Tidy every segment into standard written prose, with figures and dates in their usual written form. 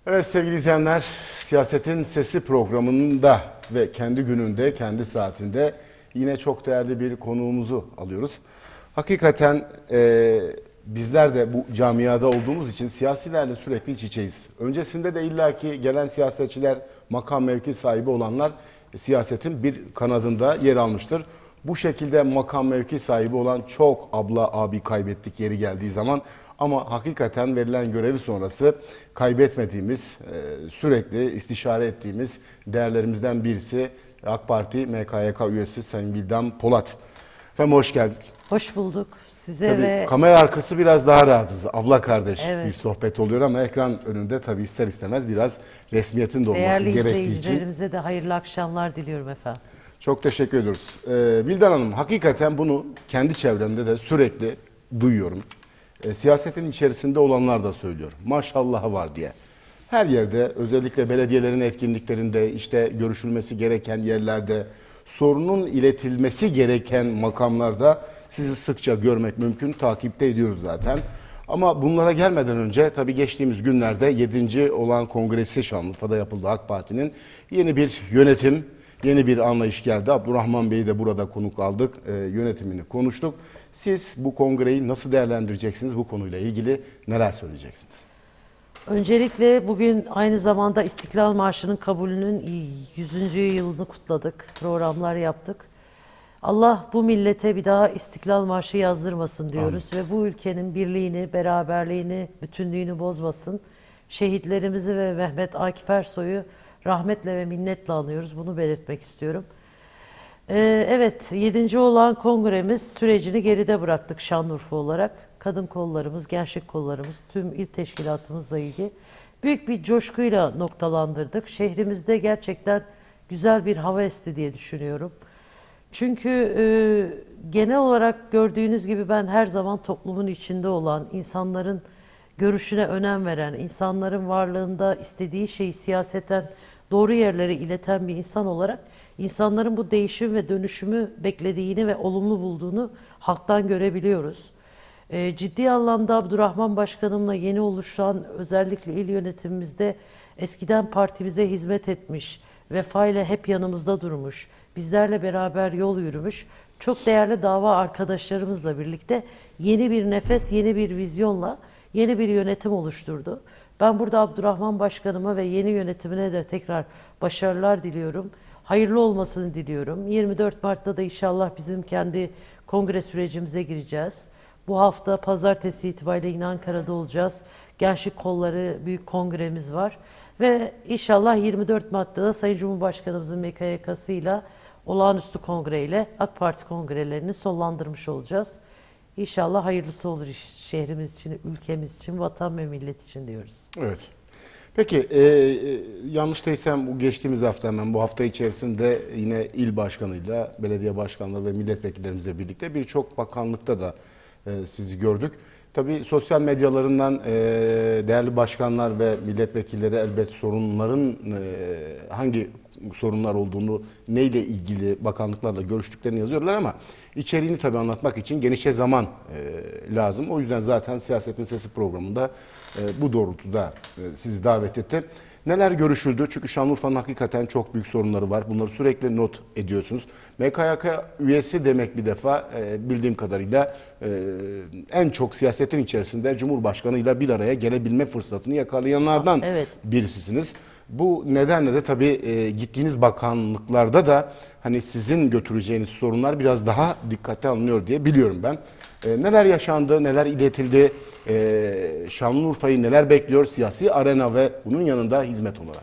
Evet sevgili izleyenler, Siyasetin Sesi programında ve kendi gününde, kendi saatinde yine çok değerli bir konuğumuzu alıyoruz. Hakikaten bizler de bu camiada olduğumuz için siyasilerle sürekli iç içeyiz. Öncesinde de illaki gelen siyasetçiler, makam mevki sahibi olanlar siyasetin bir kanadında yer almıştır. Bu şekilde makam mevki sahibi olan çok abla abi kaybettik yeri geldiği zaman, ama hakikaten verilen görevi sonrası kaybetmediğimiz, sürekli istişare ettiğimiz değerlerimizden birisi AK Parti MKYK üyesi Sayın Vildan Polat. Efendim hoş geldik. Hoş bulduk size. Tabii ve kamera arkası biraz daha rahatsız. Abla kardeş Evet. bir sohbet oluyor ama ekran önünde tabii ister istemez biraz resmiyetin de olması Değerli gerektiği için. izleyicilerimize de hayırlı akşamlar diliyorum efendim. Çok teşekkür ediyoruz. Vildan Hanım, hakikaten bunu kendi çevremde de sürekli duyuyorum. Siyasetin içerisinde olanlar da söylüyor. Maşallahı var diye. Her yerde, özellikle belediyelerin etkinliklerinde, işte görüşülmesi gereken yerlerde, sorunun iletilmesi gereken makamlarda sizi sıkça görmek mümkün. Takipte ediyoruz zaten. Ama bunlara gelmeden önce tabii geçtiğimiz günlerde 7. olan kongresi Şanlıurfa'da yapıldı AK Parti'nin. Yeni bir yönetim, yeni bir anlayış geldi. Abdurrahman Bey'i de burada konuk aldık. Yönetimini konuştuk. Siz bu kongreyi nasıl değerlendireceksiniz? Bu konuyla ilgili neler söyleyeceksiniz? Öncelikle bugün aynı zamanda İstiklal Marşı'nın kabulünün 100. yılını kutladık. Programlar yaptık. Allah bu millete bir daha İstiklal Marşı yazdırmasın diyoruz. Ve bu ülkenin birliğini, beraberliğini, bütünlüğünü bozmasın. Şehitlerimizi ve Mehmet Akif Ersoy'u rahmetle ve minnetle anıyoruz. Bunu belirtmek istiyorum. Evet, 7. olan kongremiz sürecini geride bıraktık Şanlıurfa olarak. Kadın kollarımız, gençlik kollarımız, tüm il teşkilatımızla ilgili büyük bir coşkuyla noktalandırdık. Şehrimizde gerçekten güzel bir hava esti diye düşünüyorum. Çünkü genel olarak gördüğünüz gibi ben her zaman toplumun içinde olan, insanların görüşüne önem veren, insanların varlığında istediği şeyi siyaseten doğru yerlere ileten bir insan olarak insanların bu değişim ve dönüşümü beklediğini ve olumlu bulduğunu halktan görebiliyoruz. Ciddi anlamda Abdurrahman Başkanımla yeni oluşan özellikle il yönetimimizde eskiden partimize hizmet etmiş, vefayla hep yanımızda durmuş, bizlerle beraber yol yürümüş, çok değerli dava arkadaşlarımızla birlikte yeni bir nefes, yeni bir vizyonla yeni bir yönetim oluşturdu. Ben burada Abdurrahman Başkanıma ve yeni yönetimine de tekrar başarılar diliyorum. Hayırlı olmasını diliyorum. 24 Mart'ta da inşallah bizim kendi kongre sürecimize gireceğiz. Bu hafta pazartesi itibariyle yine Ankara'da olacağız. Gençlik Kolları büyük kongremiz var. Ve inşallah 24 Mart'ta da Sayın Cumhurbaşkanımızın MKYK'sıyla olağanüstü kongreyle AK Parti kongrelerini sonlandırmış olacağız. İnşallah hayırlısı olur şehrimiz için, ülkemiz için, vatan ve millet için diyoruz. Evet. Peki yanlış değilsem bu geçtiğimiz hafta, hemen bu hafta içerisinde yine il başkanıyla, belediye başkanları ve milletvekillerimizle birlikte birçok bakanlıkta da sizi gördük. Tabii sosyal medyalarından değerli başkanlar ve milletvekilleri elbet sorunların hangi sorunlar olduğunu, neyle ilgili bakanlıklarla görüştüklerini yazıyorlar ama içeriğini tabii anlatmak için genişe zaman lazım. O yüzden zaten Siyasetin Sesi programında bu doğrultuda sizi davet etti. Neler görüşüldü? Çünkü Şanlıurfa'nın hakikaten çok büyük sorunları var. Bunları sürekli not ediyorsunuz. MKYK üyesi demek bir defa bildiğim kadarıyla en çok siyasetin içerisinde Cumhurbaşkanıyla bir araya gelebilme fırsatını yakalayanlardan birisisiniz. Bu nedenle de tabii gittiğiniz bakanlıklarda da hani sizin götüreceğiniz sorunlar biraz daha dikkate alınıyor diye biliyorum ben. Neler yaşandı, neler iletildi, Şanlıurfa'yı neler bekliyor siyasi arena ve bunun yanında hizmet olarak?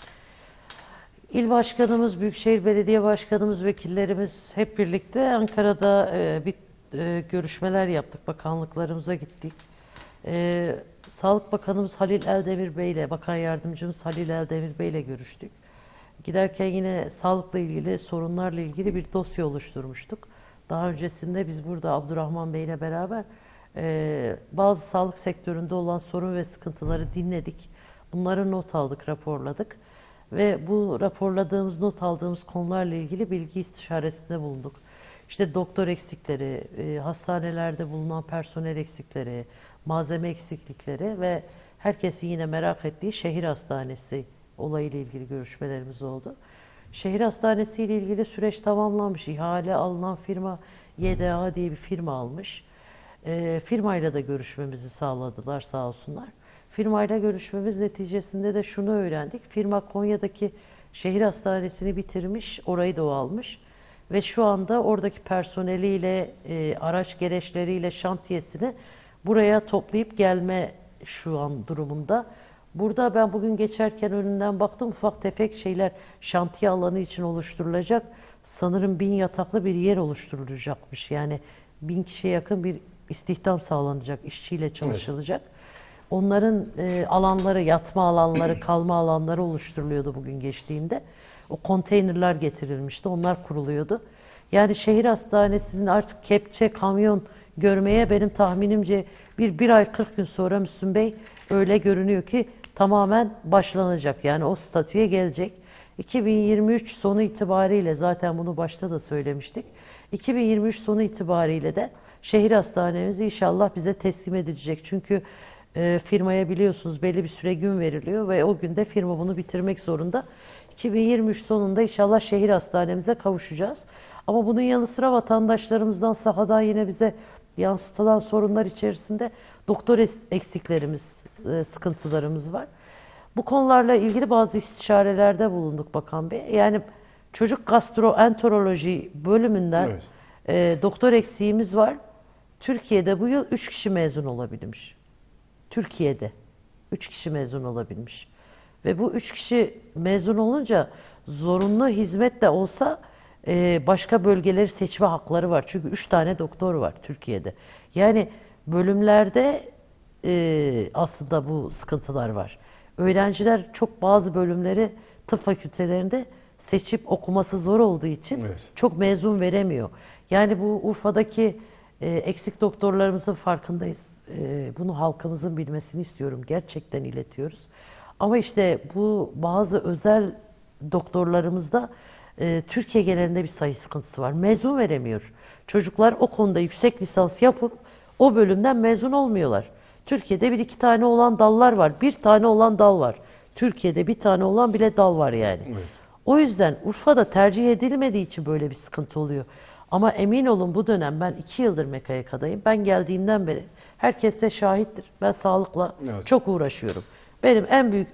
İl Başkanımız, Büyükşehir Belediye Başkanımız, vekillerimiz hep birlikte Ankara'da bir görüşmeler yaptık. Bakanlıklarımıza gittik. Sağlık Bakanımız Halil Eldemir Bey ile, Bakan Yardımcımız Halil Eldemir Bey ile görüştük. Giderken yine sağlıkla ilgili, sorunlarla ilgili bir dosya oluşturmuştuk. Daha öncesinde biz burada Abdurrahman Bey ile beraber bazı sağlık sektöründe olan sorun ve sıkıntıları dinledik. Bunları not aldık, raporladık. Ve bu raporladığımız, not aldığımız konularla ilgili bilgi istişaresinde bulunduk. İşte doktor eksikleri, hastanelerde bulunan personel eksikleri, malzeme eksiklikleri ve herkesin yine merak ettiği şehir hastanesi olayıyla ilgili görüşmelerimiz oldu. Şehir hastanesi ile ilgili süreç tamamlanmış. İhale alınan firma YDA diye bir firma almış. Firmayla da görüşmemizi sağladılar sağ olsunlar. Firmayla görüşmemiz neticesinde de şunu öğrendik. Firma Konya'daki şehir hastanesini bitirmiş, orayı da o almış. Ve şu anda oradaki personeliyle, araç gereçleriyle şantiyesini buraya toplayıp gelme şu an durumunda. Burada ben bugün geçerken önünden baktım, ufak tefek şeyler şantiye alanı için oluşturulacak. Sanırım 1000 yataklı bir yer oluşturulacakmış. Yani 1000 kişiye yakın bir istihdam sağlanacak, işçiyle çalışılacak. Evet. Onların alanları, yatma alanları, kalma alanları oluşturuluyordu bugün geçtiğimde. O konteynerler getirilmişti, onlar kuruluyordu. Yani şehir hastanesinin artık kepçe, kamyon görmeye benim tahminimce bir ay 40 gün sonra Müslüm Bey öyle görünüyor ki tamamen başlanacak. Yani o statüye gelecek. 2023 sonu itibariyle zaten bunu başta da söylemiştik. 2023 sonu itibariyle de şehir hastanemiz inşallah bize teslim edilecek. Çünkü firmaya biliyorsunuz belli bir süre gün veriliyor ve o günde firma bunu bitirmek zorunda. 2023 sonunda inşallah şehir hastanemize kavuşacağız. Ama bunun yanı sıra vatandaşlarımızdan sahadan yine bize yansıtılan sorunlar içerisinde doktor eksiklerimiz, sıkıntılarımız var. Bu konularla ilgili bazı istişarelerde bulunduk Bakan Bey. Yani çocuk gastroenteroloji bölümünden doktor eksiğimiz var. Türkiye'de bu yıl 3 kişi mezun olabilmiş. Türkiye'de 3 kişi mezun olabilmiş. Ve bu 3 kişi mezun olunca zorunlu hizmet de olsa başka bölgeleri seçme hakları var. Çünkü 3 tane doktor var Türkiye'de. Yani bölümlerde aslında bu sıkıntılar var. Öğrenciler çok bazı bölümleri tıp fakültelerinde seçip okuması zor olduğu için çok mezun veremiyor. Yani bu Urfa'daki eksik doktorlarımızın farkındayız. Bunu halkımızın bilmesini istiyorum. Gerçekten iletiyoruz. Ama işte bu bazı özel doktorlarımızda Türkiye genelinde bir sayı sıkıntısı var. Mezun veremiyor. Çocuklar o konuda yüksek lisans yapıp o bölümden mezun olmuyorlar. Türkiye'de bir iki tane olan dallar var. Bir tane olan dal var. Türkiye'de bir tane olan bile dal var yani. Evet. O yüzden Urfa'da tercih edilmediği için böyle bir sıkıntı oluyor. Ama emin olun bu dönem ben 2 yıldır MKYK'dayım. Ben geldiğimden beri herkes de şahittir. Ben sağlıkla çok uğraşıyorum. Benim en büyük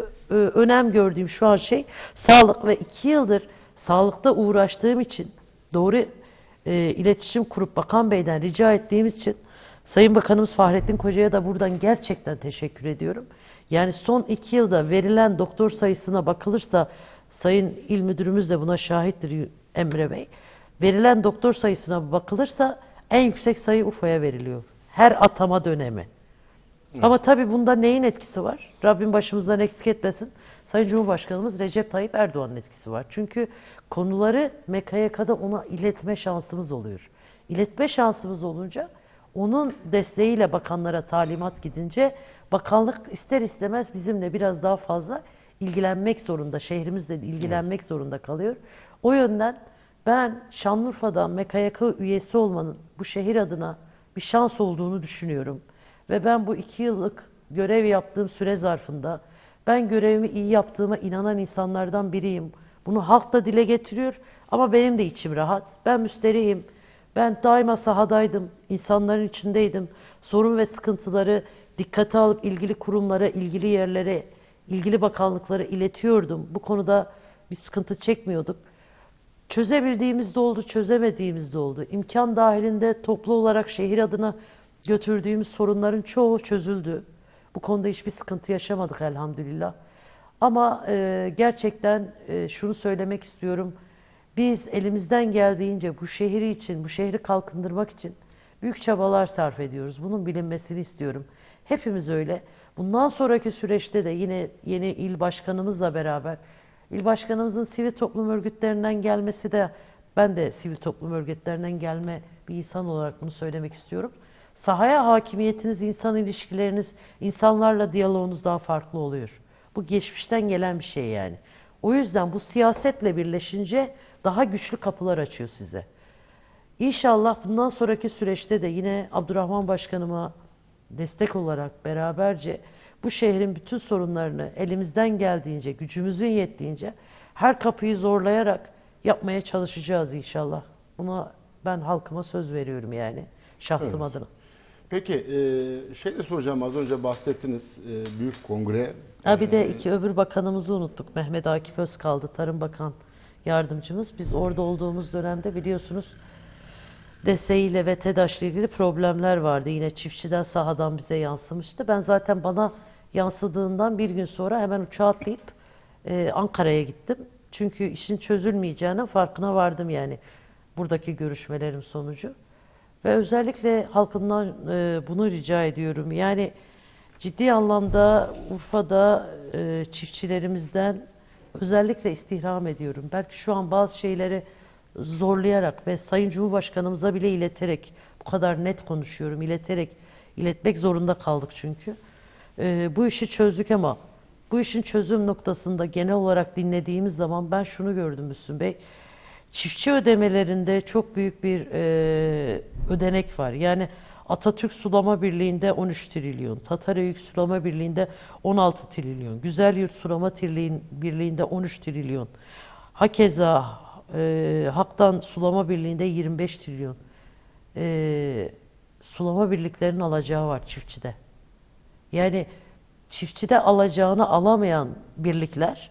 önem gördüğüm şu an şey sağlık ve 2 yıldır sağlıkta uğraştığım için doğru iletişim kurup Bakan Bey'den rica ettiğimiz için Sayın Bakanımız Fahrettin Koca'ya da buradan gerçekten teşekkür ediyorum. Yani son 2 yılda verilen doktor sayısına bakılırsa Sayın İl Müdürümüz de buna şahittir Emre Bey. Verilen doktor sayısına bakılırsa en yüksek sayı Urfa'ya veriliyor. Her atama dönemi. Evet. Ama tabii bunda neyin etkisi var? Rabbim başımızdan eksik etmesin. Sayın Cumhurbaşkanımız Recep Tayyip Erdoğan'ın etkisi var. Çünkü konuları MKYK'da ona iletme şansımız oluyor. İletme şansımız olunca onun desteğiyle bakanlara talimat gidince bakanlık ister istemez bizimle biraz daha fazla ilgilenmek zorunda. Şehrimizle ilgilenmek zorunda kalıyor. O yönden ben Şanlıurfa'da MKYK üyesi olmanın bu şehir adına bir şans olduğunu düşünüyorum. Ve ben bu 2 yıllık görev yaptığım süre zarfında ben görevimi iyi yaptığıma inanan insanlardan biriyim. Bunu halk da dile getiriyor ama benim de içim rahat. Ben müsterihim. Ben daima sahadaydım, insanların içindeydim. Sorun ve sıkıntıları dikkate alıp ilgili kurumlara, ilgili yerlere, ilgili bakanlıklara iletiyordum. Bu konuda bir sıkıntı çekmiyorduk. Çözebildiğimiz de oldu, çözemediğimiz de oldu. İmkan dahilinde toplu olarak şehir adına götürdüğümüz sorunların çoğu çözüldü. Bu konuda hiçbir sıkıntı yaşamadık elhamdülillah. Ama gerçekten şunu söylemek istiyorum. Biz elimizden geldiğince bu şehri için, bu şehri kalkındırmak için büyük çabalar sarf ediyoruz. Bunun bilinmesini istiyorum. Hepimiz öyle. Bundan sonraki süreçte de yine yeni il başkanımızla beraber, il başkanımızın sivil toplum örgütlerinden gelmesi de, ben de sivil toplum örgütlerinden gelme bir insan olarak bunu söylemek istiyorum. Sahaya hakimiyetiniz, insan ilişkileriniz, insanlarla diyaloğunuz daha farklı oluyor. Bu geçmişten gelen bir şey yani. O yüzden bu siyasetle birleşince daha güçlü kapılar açıyor size. İnşallah bundan sonraki süreçte de yine Abdurrahman Başkanıma destek olarak beraberce bu şehrin bütün sorunlarını elimizden geldiğince, gücümüzün yettiğince her kapıyı zorlayarak yapmaya çalışacağız inşallah. Buna ben halkıma söz veriyorum yani şahsım Evet. adına. Peki şey de soracağım, az önce bahsettiniz büyük kongre. Ha bir de iki öbür bakanımızı unuttuk. Mehmet Akif Özkaldı, Tarım Bakan Yardımcımız. Biz orada olduğumuz dönemde biliyorsunuz DSİ ile ve TEDAŞ ile ilgili problemler vardı. Yine çiftçiden sahadan bize yansımıştı. Ben zaten bana yansıdığından bir gün sonra hemen uçağa atlayıp Ankara'ya gittim. Çünkü işin çözülmeyeceğine farkına vardım yani buradaki görüşmelerim sonucu. Ve özellikle halkımdan bunu rica ediyorum. Yani ciddi anlamda Urfa'da çiftçilerimizden özellikle istirham ediyorum. Belki şu an bazı şeyleri zorlayarak ve Sayın Cumhurbaşkanımıza bile ileterek, bu kadar net konuşuyorum, iletmek zorunda kaldık çünkü. Bu işi çözdük ama bu işin çözüm noktasında genel olarak dinlediğimiz zaman ben şunu gördüm Müslüm Bey. Çiftçi ödemelerinde çok büyük bir ödenek var. Yani Atatürk Sulama Birliği'nde 13 trilyon, Tataröyük Sulama Birliği'nde 16 trilyon, Güzelyurt Sulama Birliği'nde 13 trilyon, hakeza Hak'tan Sulama Birliği'nde 25 trilyon. Sulama birliklerinin alacağı var çiftçide. Yani çiftçide alacağını alamayan birlikler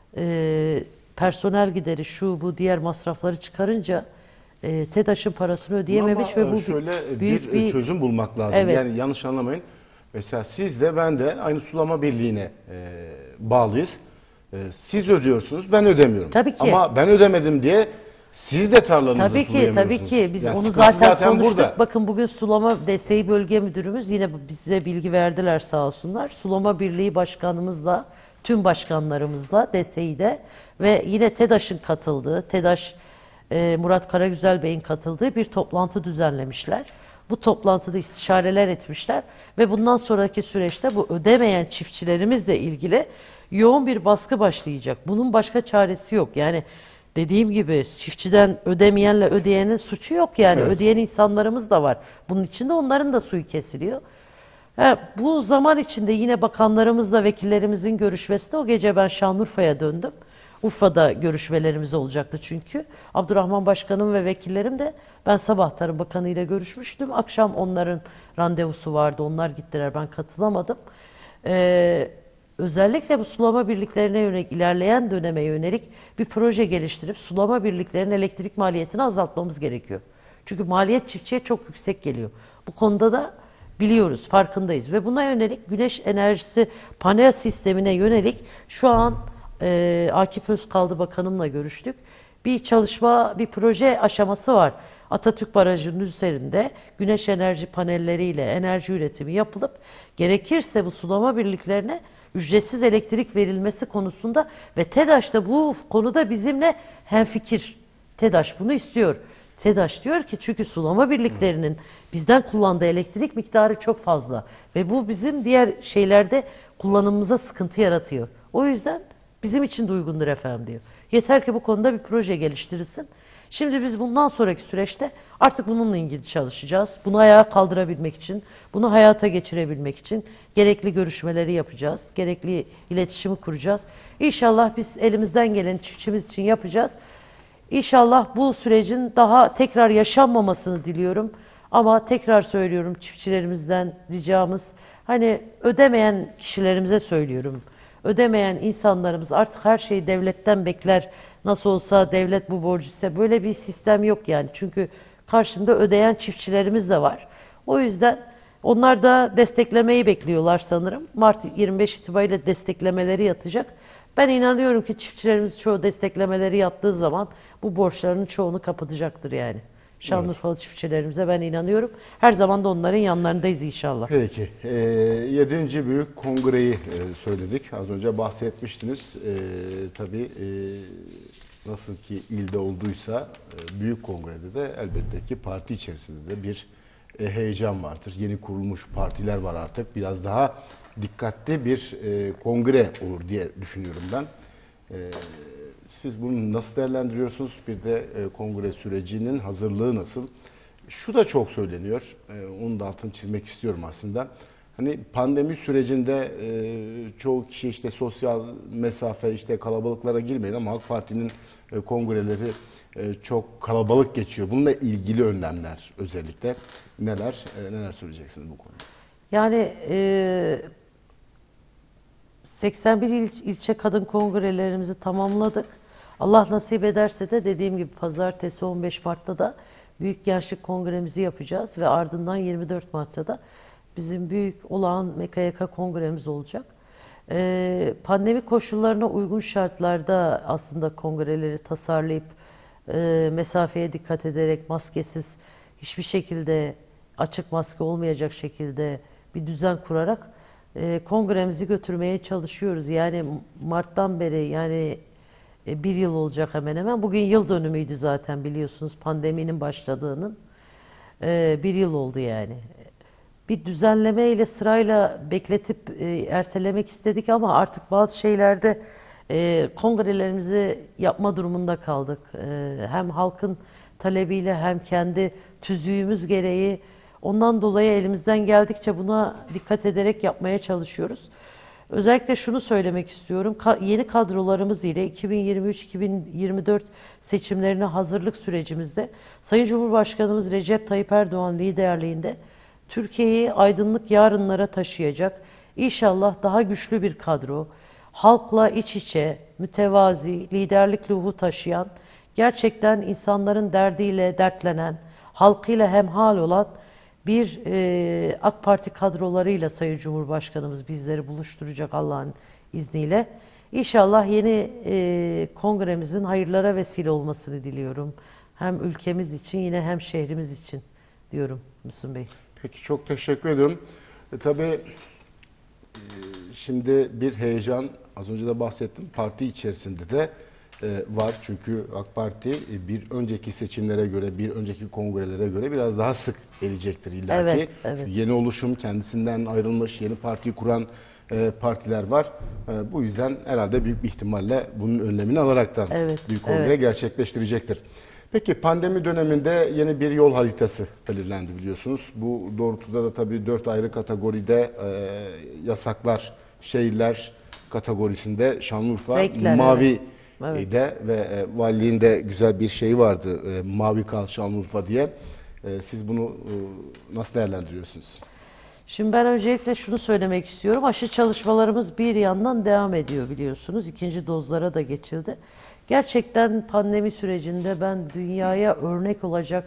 personel gideri şu bu diğer masrafları çıkarınca TEDAŞ'ın parasını ödeyememiş Ama ve bu şöyle büyük bir çözüm bulmak lazım. Evet. Yani yanlış anlamayın. Mesela siz de ben de aynı sulama birliğine bağlıyız. Siz ödüyorsunuz, ben ödemiyorum. Tabii ki. Ama ben ödemedim diye siz de tarlanızı Tabii ki, sulayamıyorsunuz. tabii ki. Biz Yani onu sıkıntı zaten konuştuk. burada. Bakın bugün Sulama DSİ Bölge Müdürümüz yine bize bilgi verdiler sağ olsunlar. Sulama Birliği Başkanımızla, tüm başkanlarımızla DSİ'de ve yine TEDAŞ'ın katıldığı, TEDAŞ Murat Karagüzel Bey'in katıldığı bir toplantı düzenlemişler. Bu toplantıda istişareler etmişler ve bundan sonraki süreçte bu ödemeyen çiftçilerimizle ilgili yoğun bir baskı başlayacak. Bunun başka çaresi yok. Yani dediğim gibi çiftçiden ödemeyenle ödeyenin suçu yok yani. Evet. Ödeyen insanlarımız da var. Bunun içinde onların da suyu kesiliyor. Bu zaman içinde yine bakanlarımızla vekillerimizin görüşmesinde o gece ben Şanlıurfa'ya döndüm. Urfa'da görüşmelerimiz olacaktı çünkü. Abdurrahman Başkanım ve vekillerim de ben sabah Tarım Bakanı ile görüşmüştüm. Akşam onların randevusu vardı. Onlar gittiler. Ben katılamadım. Özellikle bu sulama birliklerine yönelik ilerleyen döneme yönelik bir proje geliştirip sulama birliklerinin elektrik maliyetini azaltmamız gerekiyor. Çünkü maliyet çiftçiye çok yüksek geliyor. Bu konuda da biliyoruz, farkındayız ve buna yönelik güneş enerjisi panel sistemine yönelik şu an Akif Özkaldı Bakanımla görüştük. Bir çalışma, bir proje aşaması var. Atatürk Barajı'nın üzerinde güneş enerji panelleriyle enerji üretimi yapılıp gerekirse bu sulama birliklerine ücretsiz elektrik verilmesi konusunda ve TEDAŞ da bu konuda bizimle hemfikir. TEDAŞ bunu istiyor. TEDAŞ diyor ki çünkü sulama birliklerinin bizden kullandığı elektrik miktarı çok fazla ve bu bizim diğer şeylerde kullanımımıza sıkıntı yaratıyor. O yüzden bizim için de uygundur efendim diyor. Yeter ki bu konuda bir proje geliştirilsin. Şimdi biz bundan sonraki süreçte artık bununla ilgili çalışacağız. Bunu ayağa kaldırabilmek için, bunu hayata geçirebilmek için gerekli görüşmeleri yapacağız. Gerekli iletişimi kuracağız. İnşallah biz elimizden gelen çiftçimiz için yapacağız. İnşallah bu sürecin daha tekrar yaşanmamasını diliyorum. Ama tekrar söylüyorum çiftçilerimizden ricamız, hani ödemeyen kişilerimize söylüyorum. Ödemeyen insanlarımız artık her şeyi devletten bekler. Nasıl olsa devlet bu borcu ise böyle bir sistem yok yani. Çünkü karşında ödeyen çiftçilerimiz de var. O yüzden onlar da desteklemeyi bekliyorlar sanırım. Mart 25 itibariyle desteklemeleri yatacak. Ben inanıyorum ki çiftçilerimiz çoğu desteklemeleri yattığı zaman bu borçlarının çoğunu kapatacaktır yani. Şanlıurfalı çiftçilerimize ben inanıyorum. Her zaman da onların yanlarındayız inşallah. Peki. 7. Büyük Kongre'yi söyledik. Az önce bahsetmiştiniz. Tabii nasıl ki ilde olduysa Büyük Kongre'de de elbette ki parti içerisinde bir heyecan vardır. Yeni kurulmuş partiler var artık. Biraz daha dikkatli bir kongre olur diye düşünüyorum ben. Siz bunu nasıl değerlendiriyorsunuz? Bir de kongre sürecinin hazırlığı nasıl? Şu da çok söyleniyor. Onun da altını çizmek istiyorum aslında. Hani pandemi sürecinde çoğu kişi işte sosyal mesafe, işte kalabalıklara girmeyin ama AK Parti'nin kongreleri çok kalabalık geçiyor. Bununla ilgili önlemler özellikle neler söyleyeceksiniz bu konuda? Yani 81 ilçe kadın kongrelerimizi tamamladık. Allah nasip ederse de dediğim gibi pazartesi 15 Mart'ta da Büyük Gençlik Kongremizi yapacağız ve ardından 24 Mart'ta da bizim büyük olağan MKYK kongremiz olacak. Pandemi koşullarına uygun şartlarda aslında kongreleri tasarlayıp mesafeye dikkat ederek maskesiz hiçbir şekilde açık maske olmayacak şekilde bir düzen kurarak kongremizi götürmeye çalışıyoruz. Yani Mart'tan beri yani bir yıl olacak hemen hemen. Bugün yıl dönümüydü zaten biliyorsunuz pandeminin başladığının. Bir yıl oldu yani. Bir düzenleme ile sırayla bekletip ertelemek istedik ama artık bazı şeylerde kongrelerimizi yapma durumunda kaldık. Hem halkın talebiyle hem kendi tüzüğümüz gereği ondan dolayı elimizden geldikçe buna dikkat ederek yapmaya çalışıyoruz. Özellikle şunu söylemek istiyorum. Yeni kadrolarımız ile 2023-2024 seçimlerine hazırlık sürecimizde Sayın Cumhurbaşkanımız Recep Tayyip Erdoğan liderliğinde Türkiye'yi aydınlık yarınlara taşıyacak, İnşallah daha güçlü bir kadro, halkla iç içe, mütevazi, liderlik ruhu taşıyan, gerçekten insanların derdiyle dertlenen, halkıyla hemhal olan bir AK Parti kadrolarıyla Sayın Cumhurbaşkanımız bizleri buluşturacak Allah'ın izniyle. İnşallah yeni kongremizin hayırlara vesile olmasını diliyorum. Hem ülkemiz için yine hem şehrimiz için diyorum Müslüm Bey. Peki çok teşekkür ediyorum. Tabii şimdi bir heyecan az önce de bahsettim parti içerisinde de var. Çünkü AK Parti bir önceki seçimlere göre, bir önceki kongrelere göre biraz daha sık gelecektir illaki. Evet, evet. Çünkü yeni oluşum, kendisinden ayrılmış, yeni partiyi kuran partiler var. Bu yüzden herhalde büyük bir ihtimalle bunun önlemini alaraktan bir kongre gerçekleştirecektir. Peki pandemi döneminde yeni bir yol haritası belirlendi biliyorsunuz. Bu doğrultuda da tabii 4 ayrı kategoride yasaklar, şehirler kategorisinde Şanlıurfa Renkler, mavi evet. de ve valiliğin de güzel bir şeyi vardı. Mavi kal Şanlıurfa diye. Siz bunu nasıl değerlendiriyorsunuz? Şimdi ben öncelikle şunu söylemek istiyorum. Aşı çalışmalarımız bir yandan devam ediyor biliyorsunuz. İkinci dozlara da geçildi. Gerçekten pandemi sürecinde ben dünyaya örnek olacak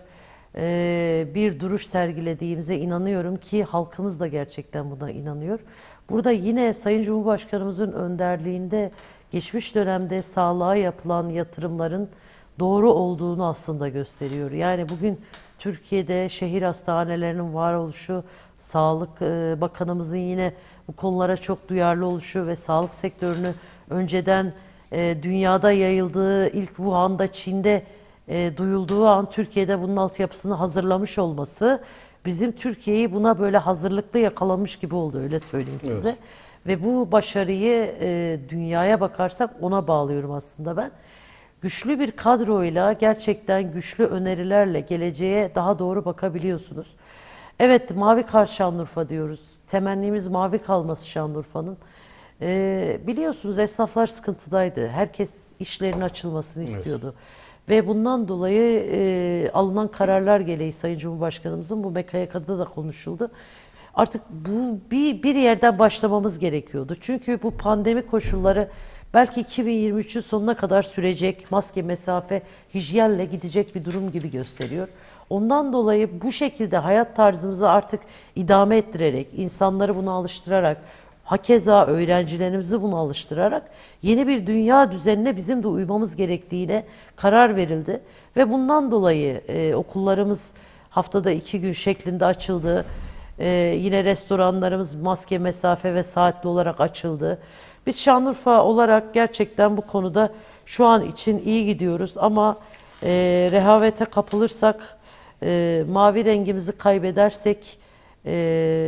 bir duruş sergilediğimize inanıyorum ki halkımız da gerçekten buna inanıyor. Burada yine Sayın Cumhurbaşkanımızın önderliğinde geçmiş dönemde sağlığa yapılan yatırımların doğru olduğunu aslında gösteriyor. Yani bugün Türkiye'de şehir hastanelerinin varoluşu, Sağlık Bakanımızın yine bu konulara çok duyarlı oluşu ve sağlık sektörünü önceden dünyada yayıldığı, ilk Wuhan'da, Çin'de duyulduğu an Türkiye'de bunun altyapısını hazırlamış olması bizim Türkiye'yi buna böyle hazırlıklı yakalamış gibi oldu öyle söyleyeyim size. Evet. Ve bu başarıyı dünyaya bakarsak ona bağlıyorum aslında ben. Güçlü bir kadroyla gerçekten güçlü önerilerle geleceğe daha doğru bakabiliyorsunuz. Evet mavi kal Şanlıurfa diyoruz. Temennimiz mavi kalması Şanlıurfa'nın. Biliyorsunuz esnaflar sıkıntıdaydı. Herkes işlerinin açılmasını istiyordu. Ve bundan dolayı alınan kararlar gereği Sayın Cumhurbaşkanımızın bu MKYK'da da konuşuldu. Artık bu bir yerden başlamamız gerekiyordu. Çünkü bu pandemi koşulları belki 2023'ün sonuna kadar sürecek, maske, mesafe, hijyenle gidecek bir durum gibi gösteriyor. Ondan dolayı bu şekilde hayat tarzımızı artık idame ettirerek, insanları buna alıştırarak, hakeza öğrencilerimizi buna alıştırarak yeni bir dünya düzenine bizim de uymamız gerektiğine karar verildi. Ve bundan dolayı okullarımız haftada 2 gün şeklinde açıldı. Yine restoranlarımız maske, mesafe ve saatli olarak açıldı. Biz Şanlıurfa olarak gerçekten bu konuda şu an için iyi gidiyoruz ama rehavete kapılırsak, mavi rengimizi kaybedersek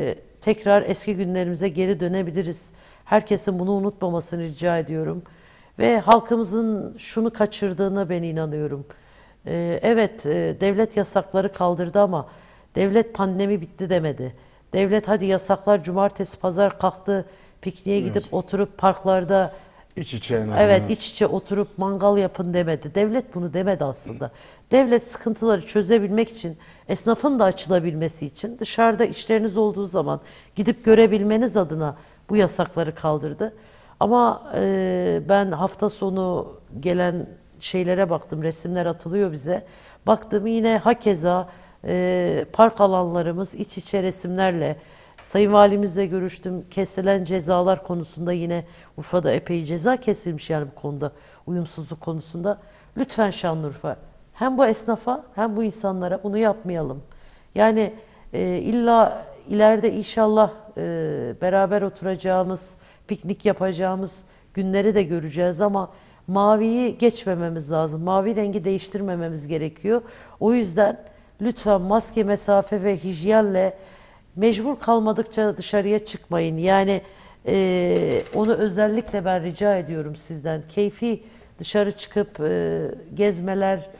tekrar eski günlerimize geri dönebiliriz. Herkesin bunu unutmamasını rica ediyorum. Ve halkımızın şunu kaçırdığına ben inanıyorum. Evet, devlet yasakları kaldırdı ama devlet pandemi bitti demedi. Devlet hadi yasaklar cumartesi pazar kalktı, pikniğe gidip oturup parklarda İç içe en azından. evet iç içe oturup mangal yapın demedi. Devlet bunu demedi aslında. Devlet sıkıntıları çözebilmek için, esnafın da açılabilmesi için dışarıda işleriniz olduğu zaman gidip görebilmeniz adına bu yasakları kaldırdı. Ama ben hafta sonu gelen şeylere baktım, resimler atılıyor bize. Baktım yine hakeza park alanlarımız iç içe resimlerle. Sayın Valimizle görüştüm. Kesilen cezalar konusunda yine Urfa'da epey ceza kesilmiş yani bu konuda, uyumsuzluk konusunda. Lütfen Şanlıurfa hem bu esnafa hem bu insanlara bunu yapmayalım. Yani illa ileride inşallah beraber oturacağımız, piknik yapacağımız günleri de göreceğiz ama maviyi geçmememiz lazım. Mavi rengi değiştirmememiz gerekiyor. O yüzden lütfen maske, mesafe ve hijyenle mecbur kalmadıkça dışarıya çıkmayın. Yani onu özellikle ben rica ediyorum sizden. Keyfi dışarı çıkıp gezmeler,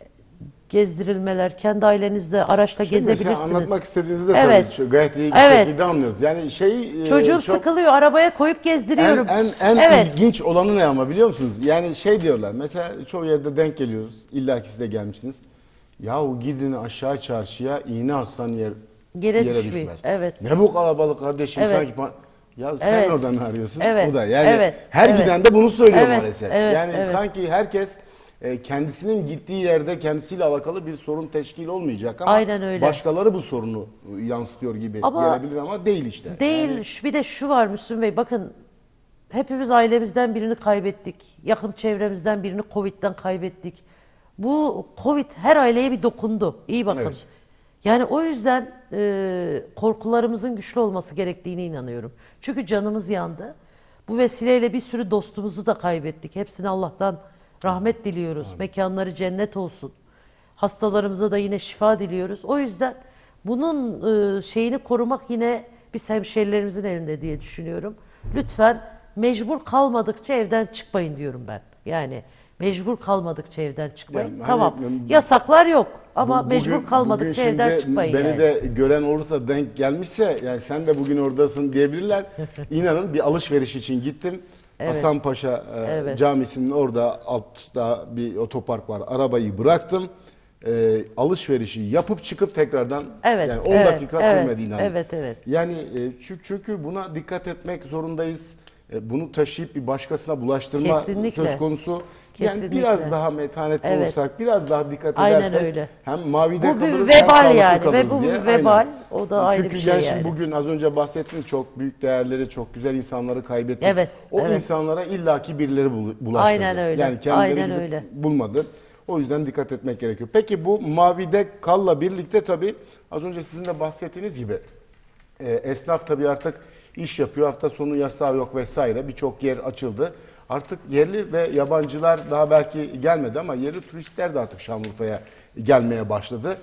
gezdirilmeler, kendi ailenizle araçla Şimdi gezebilirsiniz. mesela anlatmak istediğinizi de Evet. tabii gayet iyi bir Evet. şekilde anlıyoruz. Yani Çocuğum çok sıkılıyor, arabaya koyup gezdiriyorum. en Evet. ilginç olanı ne ama biliyor musunuz? Yani şey diyorlar mesela çoğu yerde denk geliyoruz. İlla ki siz de gelmişsiniz. Yahu gidin aşağı çarşıya iğne atsan Yere yere düşmeyin. düşmez. Evet. Ne bu kalabalık kardeşim Evet. sanki ya sen Evet. oradan arıyorsun. Evet. Bu da yani Evet. her Evet. giden de bunu söylüyor Evet. maalesef. Evet. Yani Evet. sanki herkes kendisinin gittiği yerde kendisiyle alakalı bir sorun teşkil olmayacak ama Aynen öyle. başkaları bu sorunu yansıtıyor gibi Ama gelebilir ama değil işte. değil. Yani Bir de şu var Müslüm Bey, bakın hepimiz ailemizden birini kaybettik. Yakın çevremizden birini Covid'den kaybettik. Bu Covid her aileye bir dokundu. İyi bakın. Evet. Yani o yüzden korkularımızın güçlü olması gerektiğine inanıyorum. Çünkü canımız yandı. Bu vesileyle bir sürü dostumuzu da kaybettik. Hepsine Allah'tan rahmet diliyoruz. Mekanları cennet olsun. Hastalarımıza da yine şifa diliyoruz. O yüzden bunun şeyini korumak yine biz hemşehrilerimizin elinde diye düşünüyorum. Lütfen mecbur kalmadıkça evden çıkmayın diyorum ben. Yani mecbur kalmadıkça evden çıkmayın. Yani Tamam. hani, Yasaklar yok ama bugün- mecbur kalmadıkça bugün evden şimdi çıkmayın beni yani. de gören olursa denk gelmişse yani sen de bugün oradasın diyebilirler. İnanın bir alışveriş için gittim. Evet. Hasanpaşa Evet. Camisi'nin orada altta bir otopark var. Arabayı bıraktım. Alışverişi yapıp çıkıp tekrardan Evet, yani 10 evet, dakika evet, sürmedi inanın. evet, evet. Yani çünkü buna dikkat etmek zorundayız. Bunu taşıyıp bir başkasına bulaştırma Kesinlikle. söz konusu. Yani Kesinlikle. biraz daha metanetli Evet. olursak, biraz daha dikkat Aynen edersek öyle. hem mavide Bu bir kalırız hem vebal sağlıklı yani kalırız ve bu diye. bir vebal. Aynen. O da ayrı Çünkü bir şey yani yani. şimdi bugün az önce bahsettiğiniz çok büyük değerleri, çok güzel insanları kaybettik. Evet, O evet. insanlara illaki birileri bulaştırdı. Aynen öyle, Yani kendileri aynen gidip öyle. bulmadı. O yüzden dikkat etmek gerekiyor. Peki bu mavide kalla birlikte tabii az önce sizin de bahsettiğiniz gibi esnaf tabii artık iş yapıyor. Hafta sonu yasağı yok vesaire. Birçok yer açıldı. Artık yerli ve yabancılar daha belki gelmedi ama yerli turistler de artık Şanlıurfa'ya gelmeye başladı.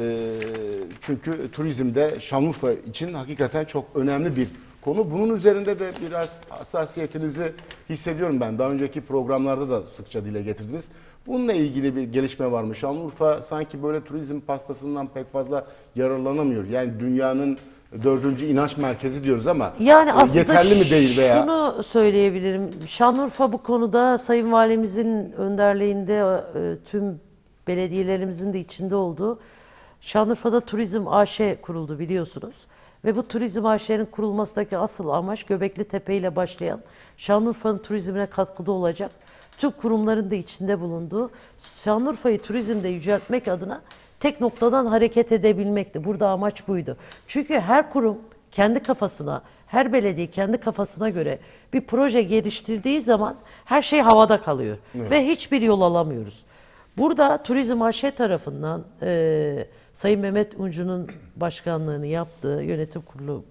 Çünkü turizmde Şanlıurfa için hakikaten çok önemli bir konu. Bunun üzerinde de biraz hassasiyetinizi hissediyorum ben. Daha önceki programlarda da sıkça dile getirdiniz. Bununla ilgili bir gelişme var mı? Şanlıurfa sanki böyle turizm pastasından pek fazla yararlanamıyor. Yani dünyanın 4. inanç merkezi diyoruz ama Yani aslında yeterli mi değil veya? şunu söyleyebilirim. Şanlıurfa bu konuda Sayın Valimizin önderliğinde tüm belediyelerimizin de içinde olduğu Şanlıurfa'da Turizm AŞ kuruldu biliyorsunuz. Ve bu Turizm AŞ'nin kurulmasındaki asıl amaç Göbekli Tepe ile başlayan Şanlıurfa'nın turizmine katkıda olacak tüm kurumların da içinde bulunduğu Şanlıurfa'yı turizmde yüceltmek adına tek noktadan hareket edebilmekti. Burada amaç buydu. Çünkü her kurum kendi kafasına, her belediye kendi kafasına göre bir proje geliştirdiği zaman her şey havada kalıyor. Ve hiçbir yol alamıyoruz. Burada Turizm AŞ tarafından Sayın Mehmet Uncu'nun başkanlığını yaptığı yönetim kurulu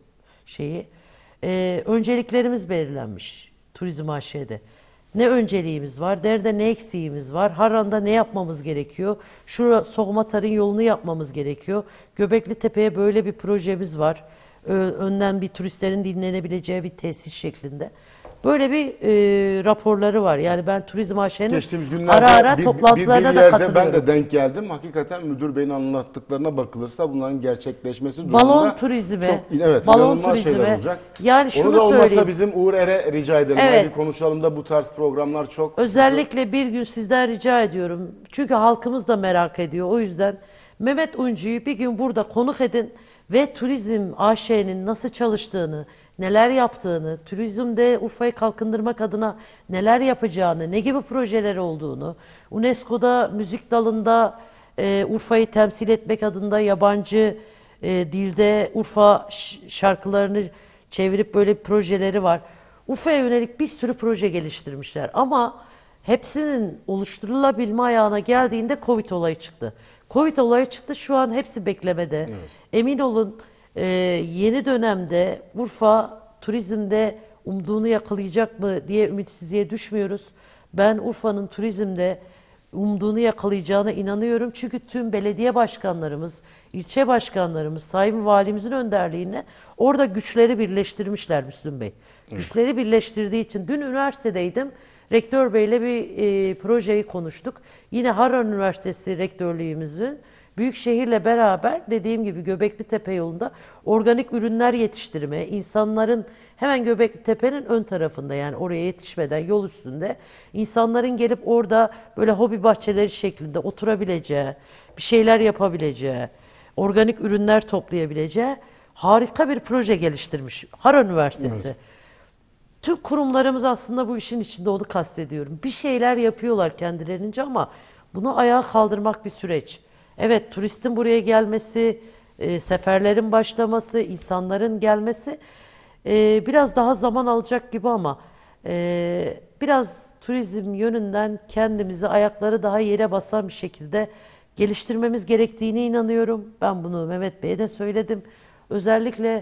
önceliklerimiz belirlenmiş Turizm AŞ'de. Ne önceliğimiz var, nerede ne eksiğimiz var, Harran'da ne yapmamız gerekiyor, Sogmatar'ın yolunu yapmamız gerekiyor. Göbekli Tepe'ye böyle bir projemiz var. Önden bir turistlerin dinlenebileceği bir tesis şeklinde. Böyle bir raporları var. Yani ben Turizm AŞ'nin Geçtiğimiz günlerde ara ara bir toplantılarına da yerde katılıyorum. ben de denk geldim. Hakikaten müdür beyin anlattıklarına bakılırsa bunların gerçekleşmesi durumunda Balon turizmi, evet, balon inanılmaz şeyler turizmi. olacak. Yani Onu şunu da olmazsa söyleyeyim. bizim Uğur Er'e rica edelim. Evet. Hadi konuşalım da bu tarz programlar çok. Özellikle bir gün sizden rica ediyorum. Çünkü halkımız da merak ediyor. O yüzden Mehmet Uncu'yu bir gün burada konuk edin ve Turizm AŞ'nin nasıl çalıştığını, neler yaptığını, turizmde Urfa'yı kalkındırmak adına neler yapacağını, ne gibi projeleri olduğunu, UNESCO'da müzik dalında Urfa'yı temsil etmek adına yabancı dilde Urfa şarkılarını çevirip böyle projeleri var. Urfa'ya yönelik bir sürü proje geliştirmişler ama hepsinin oluşturulabilme ayağına geldiğinde Covid olayı çıktı. Covid olayı çıktı, şu an hepsi beklemede. Evet. Emin olun yeni dönemde Urfa turizmde umduğunu yakalayacak mı diye ümitsizliğe düşmüyoruz. Ben Urfa'nın turizmde umduğunu yakalayacağına inanıyorum. Çünkü tüm belediye başkanlarımız, ilçe başkanlarımız, Sayın Valimizin önderliğinde orada güçleri birleştirmişler Müslüm Bey. Güçleri birleştirdiği için dün üniversitedeydim. Rektör Bey'le bir projeyi konuştuk. Yine Harran Üniversitesi rektörlüğümüzün Büyükşehir'le beraber dediğim gibi Göbekli Tepe yolunda organik ürünler yetiştirme, insanların hemen Göbekli Tepe'nin ön tarafında yani oraya yetişmeden yol üstünde insanların gelip orada böyle hobi bahçeleri şeklinde oturabileceği, bir şeyler yapabileceği, organik ürünler toplayabileceği harika bir proje geliştirmiş Harran Üniversitesi. Evet. Tüm kurumlarımız aslında bu işin içinde, onu kastediyorum. Bir şeyler yapıyorlar kendilerince ama bunu ayağa kaldırmak bir süreç. Evet, turistin buraya gelmesi, seferlerin başlaması, insanların gelmesi biraz daha zaman alacak gibi ama biraz turizm yönünden kendimizi ayakları daha yere basan bir şekilde geliştirmemiz gerektiğine inanıyorum. Ben bunu Mehmet Bey'e de söyledim. Özellikle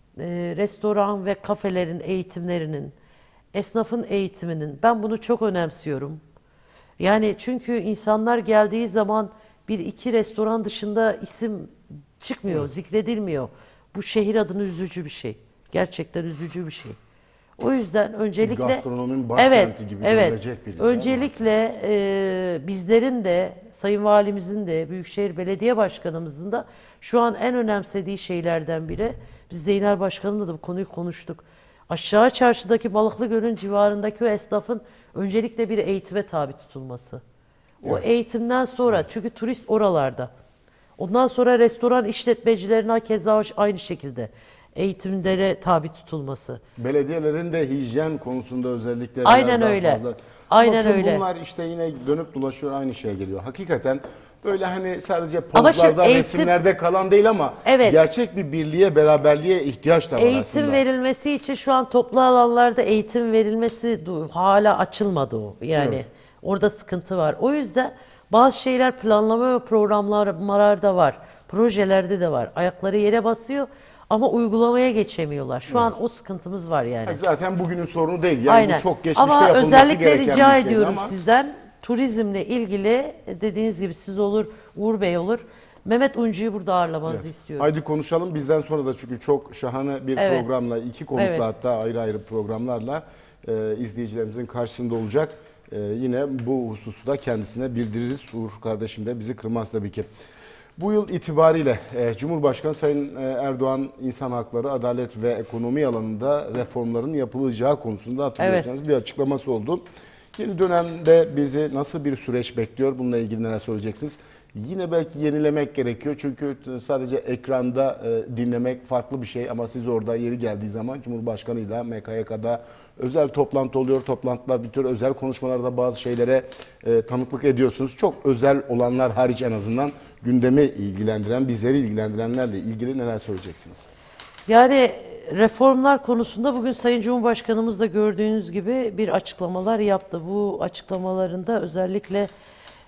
restoran ve kafelerin eğitimlerinin, esnafın eğitiminin, ben bunu çok önemsiyorum. Yani çünkü insanlar geldiği zaman bir iki restoran dışında isim çıkmıyor, zikredilmiyor. Bu şehir adına üzücü bir şey. Gerçekten üzücü bir şey. O yüzden öncelikle Gastronominin başkenti gibi görülecek bir yer. öncelikle bizlerin de, Sayın Valimizin de, Büyükşehir Belediye Başkanımızın da şu an en önemsediği şeylerden biri, biz Zeynel Başkanım'la da bu konuyu konuştuk. Aşağı çarşıdaki Balıklıgöl'ün civarındaki o esnafın öncelikle bir eğitime tabi tutulması. O eğitimden sonra, çünkü turist oralarda. Ondan sonra restoran işletmecilerine keza aynı şekilde eğitimlere tabi tutulması. Belediyelerin de hijyen konusunda özellikle Aynen biraz daha öyle. fazla. Aynen Ama tüm öyle. bunlar işte yine dönüp dolaşıyor, aynı şeye geliyor. Hakikaten böyle hani sadece Ama şimdi pozlarda, eğitim- resimlerde kalan değil ama Evet. gerçek bir birliğe, beraberliğe ihtiyaç da var Eğitim aslında. verilmesi için şu an toplu alanlarda eğitim verilmesi hala açılmadı o. Yani Evet. orada sıkıntı var. O yüzden bazı şeyler planlama ve programlarda var. Projelerde de var. Ayakları yere basıyor ama uygulamaya geçemiyorlar. Şu an o sıkıntımız var yani. Zaten bugünün sorunu değil. Yani Aynen. bu çok geçmişte Ama yapılması özellikle gereken rica bir şeydi ediyorum ama sizden, turizmle ilgili dediğiniz gibi siz olur, Uğur Bey olur. Mehmet Uncu'yu burada ağırlamanızı istiyorum. haydi konuşalım. Bizden sonra da çünkü çok şahane bir Evet. programla, iki konukla Evet. hatta ayrı ayrı programlarla izleyicilerimizin karşısında olacak. Yine bu hususu da kendisine bildiririz. Uğur kardeşim de bizi kırmaz tabii ki. Bu yıl itibariyle Cumhurbaşkanı Sayın Erdoğan insan hakları, adalet ve ekonomi alanında reformların yapılacağı konusunda hatırlıyorsanız bir açıklaması oldu. Yeni dönemde bizi nasıl bir süreç bekliyor? Bununla ilgili neler söyleyeceksiniz? Yine belki yenilemek gerekiyor çünkü sadece ekranda dinlemek farklı bir şey ama siz orada yeri geldiği zaman Cumhurbaşkanı'yla MKYK'da özel toplantı oluyor, toplantılar bitiyor, özel konuşmalarda bazı şeylere tanıklık ediyorsunuz. Çok özel olanlar hariç en azından gündemi ilgilendiren, bizleri ilgilendirenlerle ilgili neler söyleyeceksiniz? Yani reformlar konusunda bugün Sayın Cumhurbaşkanımız da gördüğünüz gibi bir açıklamalar yaptı. Bu açıklamalarında özellikle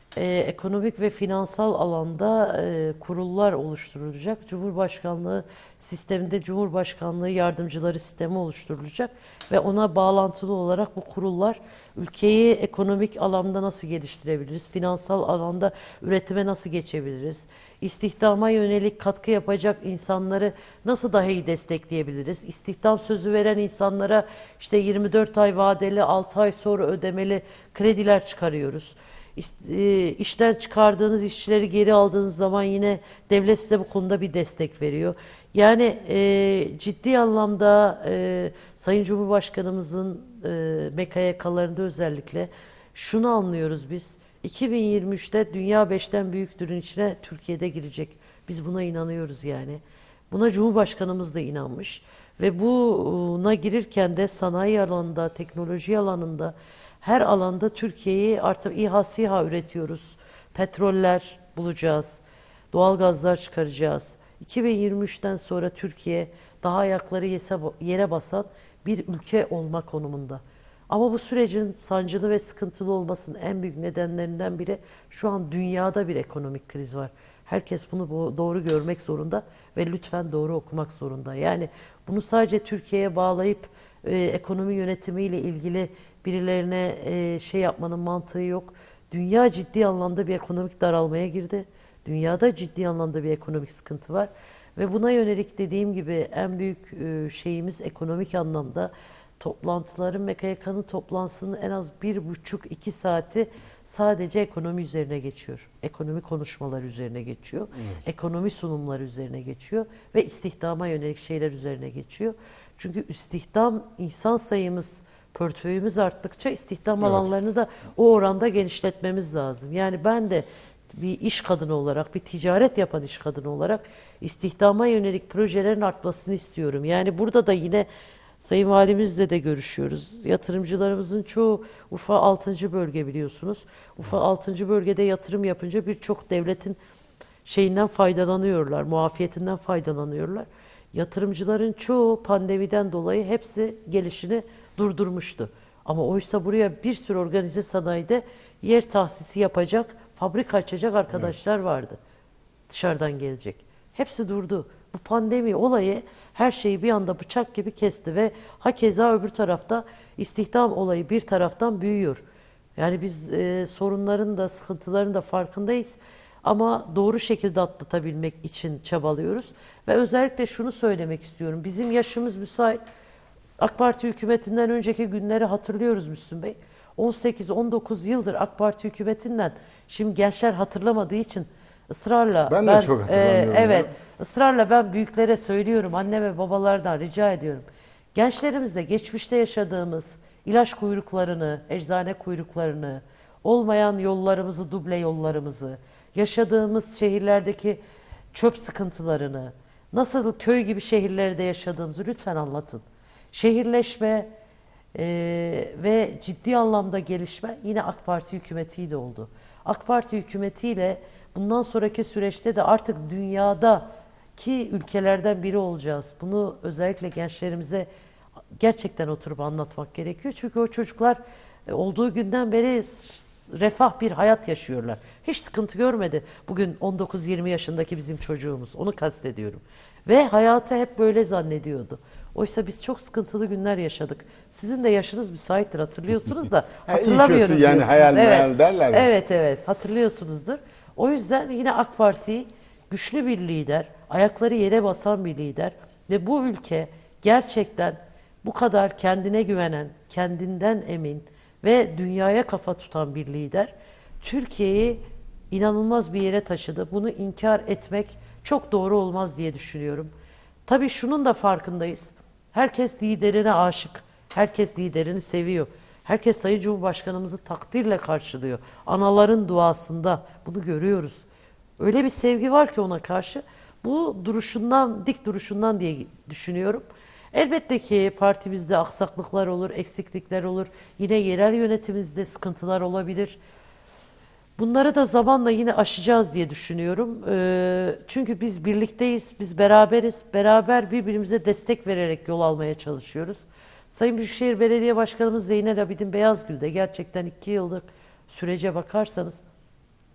ekonomik ve finansal alanda kurullar oluşturulacak. Cumhurbaşkanlığı sisteminde Cumhurbaşkanlığı yardımcıları sistemi oluşturulacak ve ona bağlantılı olarak bu kurullar ülkeyi ekonomik alanda nasıl geliştirebiliriz, finansal alanda üretime nasıl geçebiliriz, istihdama yönelik katkı yapacak insanları nasıl daha iyi destekleyebiliriz, istihdam sözü veren insanlara işte 24 ay vadeli, 6 ay sonra ödemeli krediler çıkarıyoruz. İşten çıkardığınız işçileri geri aldığınız zaman yine devlet size bu konuda bir destek veriyor. Yani ciddi anlamda Sayın Cumhurbaşkanımızın MKYK'larında özellikle şunu anlıyoruz biz. 2023'te dünya 5'ten büyüktürün içine Türkiye'de girecek. Biz buna inanıyoruz yani. Buna Cumhurbaşkanımız da inanmış. Ve buna girirken de sanayi alanında, teknoloji alanında, her alanda Türkiye'yi artık İHA SİHA üretiyoruz. Petroller bulacağız. Doğal gazlar çıkaracağız. 2023'ten sonra Türkiye daha ayakları yere basan bir ülke olma konumunda. Ama bu sürecin sancılı ve sıkıntılı olmasının en büyük nedenlerinden biri şu an dünyada bir ekonomik kriz var. Herkes bunu doğru görmek zorunda ve lütfen doğru okumak zorunda. Yani bunu sadece Türkiye'ye bağlayıp ekonomi yönetimiyle ilgili birilerine şey yapmanın mantığı yok. Dünya ciddi anlamda bir ekonomik daralmaya girdi. Dünyada ciddi anlamda bir ekonomik sıkıntı var. Ve buna yönelik dediğim gibi en büyük şeyimiz ekonomik anlamda toplantıların, MKYK'nın toplantısının en az 1,5-2 saati sadece ekonomi üzerine geçiyor. Ekonomi konuşmaları üzerine geçiyor. Evet. Ekonomi sunumları üzerine geçiyor. Ve istihdama yönelik şeyler üzerine geçiyor. Çünkü istihdam, insan sayımız, portföyümüz arttıkça istihdam alanlarını da o oranda genişletmemiz lazım. Yani ben de bir iş kadını olarak, bir ticaret yapan iş kadını olarak istihdama yönelik projelerin artmasını istiyorum. Yani burada da yine Sayın Valimizle de görüşüyoruz. Yatırımcılarımızın çoğu Urfa 6. bölge biliyorsunuz. Urfa 6. bölgede yatırım yapınca birçok devletin şeyinden faydalanıyorlar, muafiyetinden faydalanıyorlar. Yatırımcıların çoğu pandemiden dolayı hepsi gelişini durdurmuştu. Ama oysa buraya bir sürü organize sanayide yer tahsisi yapacak, fabrika açacak arkadaşlar vardı. Dışarıdan gelecek. Hepsi durdu. Bu pandemi olayı her şeyi bir anda bıçak gibi kesti ve hakeza öbür tarafta istihdam olayı bir taraftan büyüyor. Yani biz sorunların da sıkıntıların da farkındayız ama doğru şekilde atlatabilmek için çabalıyoruz. Ve özellikle şunu söylemek istiyorum. Bizim yaşımız müsait. AK Parti hükümetinden önceki günleri hatırlıyoruz Müslüm Bey. 18-19 yıldır AK Parti hükümetinden, şimdi gençler hatırlamadığı için ısrarla ben de çok hatırlamıyorum. Evet, ısrarla ben büyüklere söylüyorum, anne ve babalardan rica ediyorum. Gençlerimizle geçmişte yaşadığımız ilaç kuyruklarını, eczane kuyruklarını, olmayan yollarımızı, duble yollarımızı, yaşadığımız şehirlerdeki çöp sıkıntılarını, nasıl köy gibi şehirlerde yaşadığımızı lütfen anlatın. Şehirleşme ve ciddi anlamda gelişme yine AK Parti hükümetiyle oldu. AK Parti hükümetiyle bundan sonraki süreçte de artık dünyadaki ülkelerden biri olacağız. Bunu özellikle gençlerimize gerçekten oturup anlatmak gerekiyor. Çünkü o çocuklar olduğu günden beri refah bir hayat yaşıyorlar. Hiç sıkıntı görmedi. Bugün 19-20 yaşındaki bizim çocuğumuz. Onu kastediyorum. Ve hayatı hep böyle zannediyordu. Oysa biz çok sıkıntılı günler yaşadık. Sizin de yaşınız müsaittir, hatırlıyorsunuz da hatırlamıyorum. İyi kötü yani hayal meyal derler. Evet, hatırlıyorsunuzdur. O yüzden yine AK Parti güçlü bir lider, ayakları yere basan bir lider ve bu ülke gerçekten bu kadar kendine güvenen, kendinden emin ve dünyaya kafa tutan bir lider Türkiye'yi inanılmaz bir yere taşıdı. Bunu inkar etmek çok doğru olmaz diye düşünüyorum. Tabii şunun da farkındayız. Herkes liderine aşık. Herkes liderini seviyor. Herkes Sayın Cumhurbaşkanımızı takdirle karşılıyor. Anaların duasında bunu görüyoruz. Öyle bir sevgi var ki ona karşı. Bu duruşundan, dik duruşundan diye düşünüyorum. Elbette ki partimizde aksaklıklar olur, eksiklikler olur. Yine yerel yönetimimizde sıkıntılar olabilir. Bunları da zamanla yine aşacağız diye düşünüyorum. Çünkü biz birlikteyiz, biz beraberiz. Beraber birbirimize destek vererek yol almaya çalışıyoruz. Sayın Büyükşehir Belediye Başkanımız Zeynel Abidin Beyazgül de gerçekten 2 yıllık sürece bakarsanız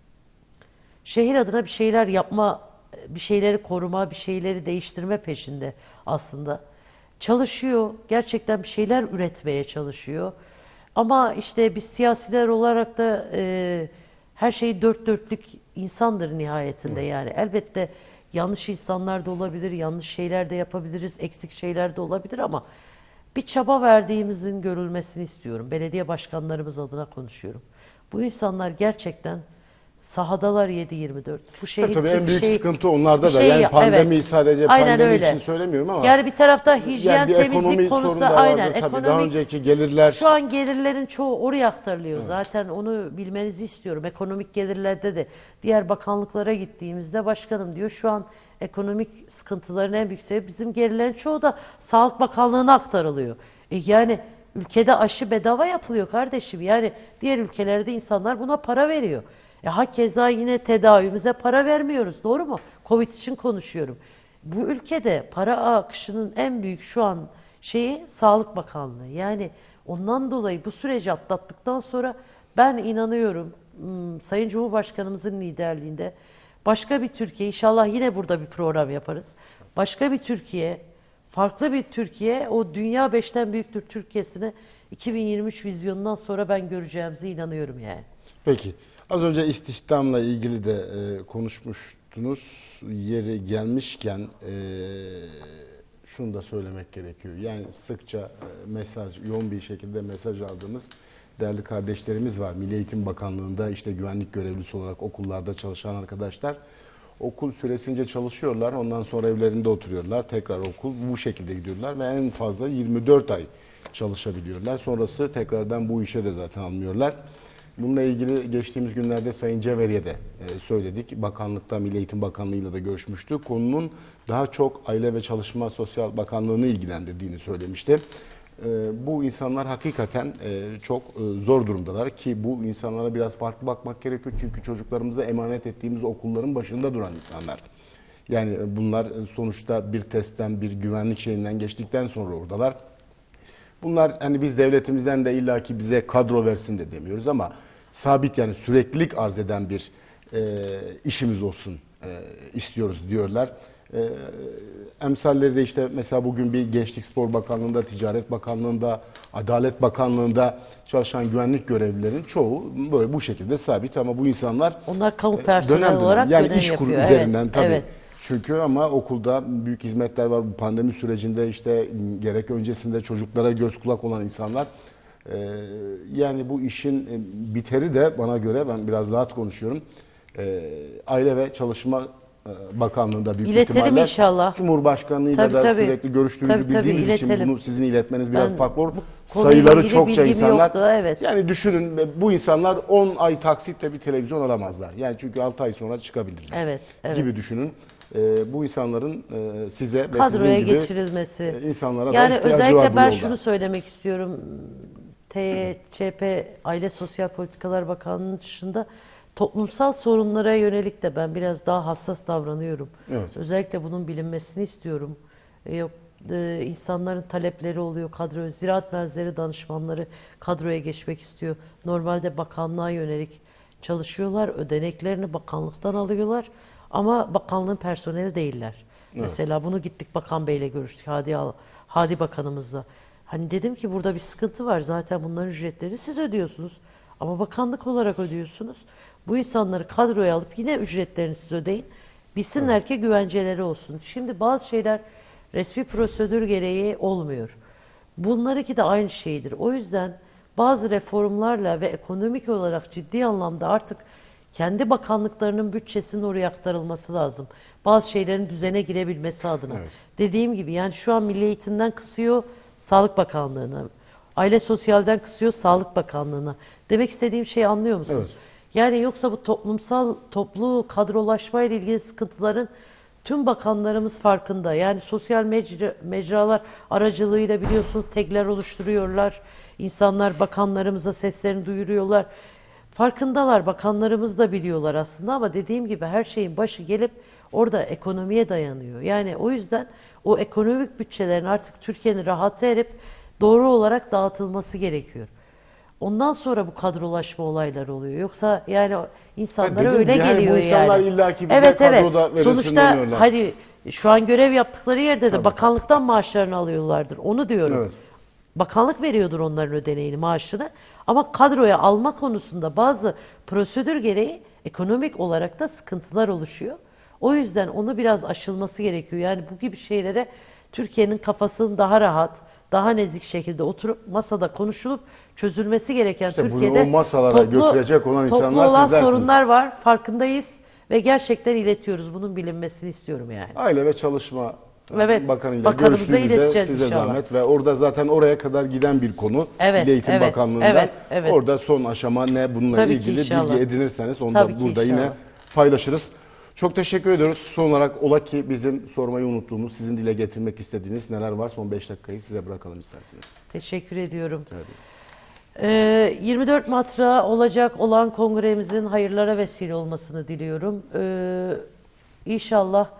şehir adına bir şeyler yapma, bir şeyleri koruma, bir şeyleri değiştirme peşinde aslında. Çalışıyor, gerçekten bir şeyler üretmeye çalışıyor. Ama işte biz siyasiler olarak da her şey dört dörtlük insandır nihayetinde yani. Elbette yanlış insanlar da olabilir, yanlış şeyler de yapabiliriz, eksik şeyler de olabilir ama bir çaba verdiğimizin görülmesini istiyorum. Belediye başkanlarımız adına konuşuyorum. Bu insanlar gerçekten sahadalar 7/24. Bu şehir Tabii için en bir büyük şey, sıkıntı onlarda bir da. şey Yani ya- pandemi evet. sadece Aynen pandemi öyle. için söylemiyorum ama Yani bir tarafta yani hijyen, bir temizlik ekonomi konusu sorunu da aynen vardı tabii. Daha ekonomik. önceki gelirler Şu an gelirlerin çoğu oraya aktarılıyor. Zaten onu bilmenizi istiyorum. Ekonomik gelirlerde de diğer bakanlıklara gittiğimizde başkanım diyor şu an ekonomik sıkıntıların en büyük sebebi bizim gelirlerin çoğu da Sağlık Bakanlığı'na aktarılıyor. Yani ülkede aşı bedava yapılıyor kardeşim. Yani diğer ülkelerde insanlar buna para veriyor. Hakeza yine tedavimize para vermiyoruz. Doğru mu? Covid için konuşuyorum. Bu ülkede para akışının en büyük şu an şeyi Sağlık Bakanlığı. Yani ondan dolayı bu süreci atlattıktan sonra ben inanıyorum Sayın Cumhurbaşkanımızın liderliğinde başka bir Türkiye, inşallah yine burada bir program yaparız. Başka bir Türkiye, farklı bir Türkiye, o dünya beşten büyüktür Türkiye'sini 2023 vizyonundan sonra ben göreceğimize inanıyorum yani. Peki. Az önce istihdamla ilgili de konuşmuştunuz. Yeri gelmişken şunu da söylemek gerekiyor. Yani sıkça mesaj, yoğun bir şekilde mesaj aldığımız değerli kardeşlerimiz var. Milli Eğitim Bakanlığı'nda işte güvenlik görevlisi olarak okullarda çalışan arkadaşlar. Okul süresince çalışıyorlar. Ondan sonra evlerinde oturuyorlar. Tekrar okul bu şekilde gidiyorlar ve en fazla 24 ay çalışabiliyorlar. Sonrası tekrardan bu işe de zaten almıyorlar. Bununla ilgili geçtiğimiz günlerde Sayın Cevher'e de söyledik. Bakanlıkta, Milli Eğitim Bakanlığı'yla da görüşmüştük. Konunun daha çok Aile ve Çalışma Sosyal Bakanlığı'nı ilgilendirdiğini söylemişti. Bu insanlar hakikaten çok zor durumdalar ki bu insanlara biraz farklı bakmak gerekiyor. Çünkü çocuklarımıza emanet ettiğimiz okulların başında duran insanlar. Yani bunlar sonuçta bir testten, bir güvenlik şeyinden geçtikten sonra oradalar. Bunlar hani biz devletimizden de illaki bize kadro versin de demiyoruz ama sabit yani süreklilik arz eden bir işimiz olsun istiyoruz diyorlar. Emsalleri de işte mesela bugün bir Gençlik Spor Bakanlığı'nda, Ticaret Bakanlığı'nda, Adalet Bakanlığı'nda çalışan güvenlik görevlilerin çoğu böyle bu şekilde sabit ama bu insanlar Onlar kamu personeli dönem dönem olarak yani görev iş kuru yapıyor. üzerinden Evet, tabii. evet. Çünkü ama okulda büyük hizmetler var. Bu pandemi sürecinde işte gerek öncesinde çocuklara göz kulak olan insanlar. Yani bu işin biteri de bana göre ben biraz rahat konuşuyorum. Aile ve Çalışma Bakanlığı'nda büyük İletelim ihtimalle inşallah. Cumhurbaşkanlığıyla Tabii, da tabii. sürekli görüştüğümüzü Tabii, tabii, bildiğimiz için iletelim. bunu sizin iletmeniz biraz Ben farklı olur. bu konuyla Sayıları ilgili çokça bilgim insanlar. yoktu, evet. Yani düşünün bu insanlar 10 ay taksitle bir televizyon alamazlar. Yani çünkü 6 ay sonra çıkabilirler. Evet, evet. Gibi düşünün. Bu insanların size ve Kadroya sizin gibi geçirilmesi. insanlara da Yani ihtiyacı özellikle var bu ben yolda. şunu söylemek istiyorum. TÇP Aile Sosyal Politikalar Bakanlığı dışında toplumsal sorunlara yönelik de ben biraz daha hassas davranıyorum. Evet. Özellikle bunun bilinmesini istiyorum. Yok insanların talepleri oluyor kadro, ziraat mühendisleri danışmanları kadroya geçmek istiyor. Normalde bakanlığa yönelik çalışıyorlar, ödeneklerini bakanlıktan alıyorlar ama bakanlığın personeli değiller. Mesela bunu gittik Bakan Bey'le görüştük, Hadi Bakanımızla. Hani dedim ki burada bir sıkıntı var, zaten bunların ücretlerini siz ödüyorsunuz ama bakanlık olarak ödüyorsunuz. Bu insanları kadroya alıp yine ücretlerini siz ödeyin. Bilsinler ki güvenceleri olsun. Şimdi bazı şeyler resmi prosedür gereği olmuyor. Bunlarınki de aynı şeydir. O yüzden bazı reformlarla ve ekonomik olarak ciddi anlamda artık kendi bakanlıklarının bütçesinin oraya aktarılması lazım. Bazı şeylerin düzene girebilmesi adına. Evet. Dediğim gibi yani şu an Milli Eğitim'den kısıyor Sağlık Bakanlığı'na. Aile Sosyal'den kısıyor Sağlık Bakanlığı'na. Demek istediğim şeyi anlıyor musunuz? Evet. Yani yoksa bu toplu kadrolaşma ile ilgili sıkıntıların tüm bakanlarımız farkında. Yani sosyal mecralar aracılığıyla biliyorsunuz tagler oluşturuyorlar. İnsanlar bakanlarımıza seslerini duyuruyorlar. Farkındalar, bakanlarımız da biliyorlar aslında ama dediğim gibi her şeyin başı gelip orada ekonomiye dayanıyor. Yani o yüzden o ekonomik bütçelerin artık Türkiye'nin rahata erip doğru olarak dağıtılması gerekiyor. Ondan sonra bu kadrolaşma olayları oluyor. Yoksa yani insanlara dediğim öyle gibi yani geliyor bu insanlar yani. illaki bize kadroda verilsin Sonuçta demiyorlar. hani şu an görev yaptıkları yerde de bakanlıktan maaşlarını alıyorlardır. Onu diyorum. Evet. Bakanlık veriyordur onların ödeneğini, maaşını. Ama kadroya alma konusunda bazı prosedür gereği ekonomik olarak da sıkıntılar oluşuyor. O yüzden onu biraz aşılması gerekiyor. Yani bu gibi şeylere Türkiye'nin kafasının daha rahat, daha nezik şekilde oturup masada konuşulup çözülmesi gereken İşte bunu Türkiye'de o masalara götürecek olan toplu insanlar olan sizlersiniz. sorunlar var. Farkındayız ve gerçekten iletiyoruz. Bunun bilinmesini istiyorum yani. Aile ve Çalışma Evet, Bakanı'yla bakanımıza görüştüğünüzde ileteceğiz size inşallah. zahmet ve orada zaten oraya kadar giden bir konu Evet, Milli Eğitim evet, Bakanlığı'ndan. evet, evet. Orada son aşama ne bununla Tabii ki ilgili inşallah. bilgi edinirseniz onu Tabii da ki burada yine inşallah. paylaşırız. Çok teşekkür ediyoruz. Son olarak ola ki bizim sormayı unuttuğumuz, sizin dile getirmek istediğiniz neler var? Son 5 dakikayı size bırakalım isterseniz. Teşekkür ediyorum. Hadi. 24 Mart'ta olacak olan kongremizin hayırlara vesile olmasını diliyorum. İnşallah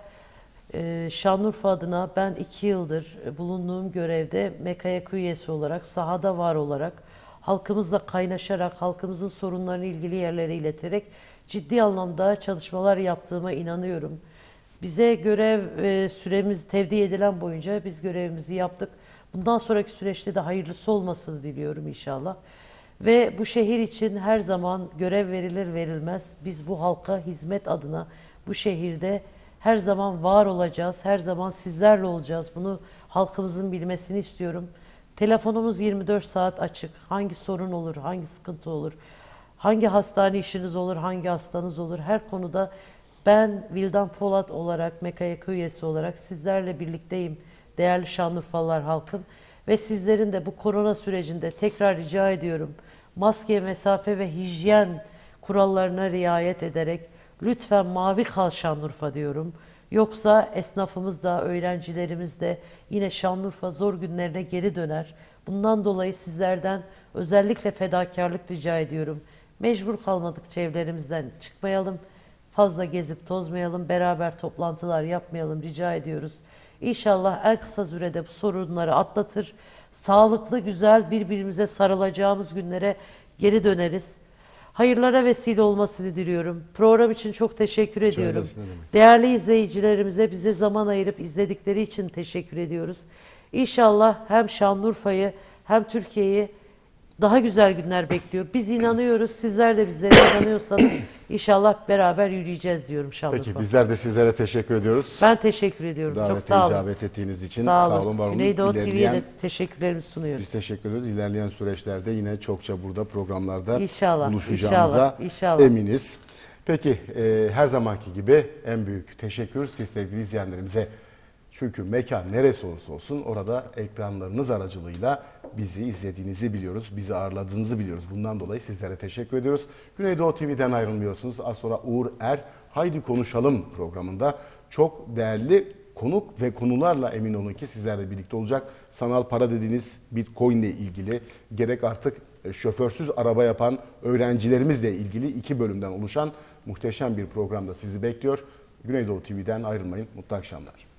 Şanlıurfa adına ben 2 yıldır bulunduğum görevde MKYK üyesi olarak, sahada var olarak, halkımızla kaynaşarak, halkımızın sorunlarını ilgili yerlere ileterek ciddi anlamda çalışmalar yaptığıma inanıyorum. Bize görev süremiz tevdi edilen boyunca biz görevimizi yaptık. Bundan sonraki süreçte de hayırlısı olmasını diliyorum inşallah. Ve bu şehir için her zaman görev verilir verilmez. Biz bu halka hizmet adına bu şehirde her zaman var olacağız. Her zaman sizlerle olacağız. Bunu halkımızın bilmesini istiyorum. Telefonumuz 24 saat açık. Hangi sorun olur, hangi sıkıntı olur, hangi hastane işiniz olur, hangi hastanız olur, her konuda ben Vildan Polat olarak, MKYK üyesi olarak sizlerle birlikteyim değerli Şanlıurfalılar halkım. Ve sizlerin de bu korona sürecinde tekrar rica ediyorum, maske, mesafe ve hijyen kurallarına riayet ederek lütfen mavi kal Şanlıurfa diyorum. Yoksa esnafımız da, öğrencilerimiz de yine Şanlıurfa zor günlerine geri döner. Bundan dolayı sizlerden özellikle fedakarlık rica ediyorum. Mecbur kalmadıkça evlerimizden çıkmayalım. Fazla gezip tozmayalım, beraber toplantılar yapmayalım rica ediyoruz. İnşallah en kısa sürede bu sorunları atlatır. Sağlıklı, güzel birbirimize sarılacağımız günlere geri döneriz. Hayırlara vesile olmasını diliyorum. Program için çok teşekkür ediyorum. ederiz, ne demek. Değerli izleyicilerimize bize zaman ayırıp izledikleri için teşekkür ediyoruz. İnşallah hem Şanlıurfa'yı hem Türkiye'yi daha güzel günler bekliyor. Biz inanıyoruz. Sizler de bizlere inanıyorsanız inşallah beraber yürüyeceğiz diyorum Şanlıurfa. Peki bizler de sizlere teşekkür ediyoruz. Ben teşekkür ediyorum. Çok Davete sağ olun. icabet ettiğiniz için Sağ olun. var olun. Güneydoğu TV'ye İlerleyen- de teşekkürlerimi sunuyoruz. Biz teşekkür ediyoruz. İlerleyen süreçlerde yine çokça burada programlarda İnşallah, buluşacağımıza inşallah. eminiz. Peki her zamanki gibi en büyük teşekkür siz sevgili izleyenlerimize. Çünkü mekan neresi olursa olsun orada ekranlarınız aracılığıyla bizi izlediğinizi biliyoruz, bizi ağırladığınızı biliyoruz. Bundan dolayı sizlere teşekkür ediyoruz. Güneydoğu TV'den ayrılmıyorsunuz. Az sonra Uğur Er Haydi Konuşalım programında çok değerli konuk ve konularla emin olun ki sizlerle birlikte olacak. Sanal para dediğiniz Bitcoin ile ilgili gerek artık şoförsüz araba yapan öğrencilerimizle ilgili 2 bölümden oluşan muhteşem bir programda sizi bekliyor. Güneydoğu TV'den ayrılmayın. Mutlu akşamlar.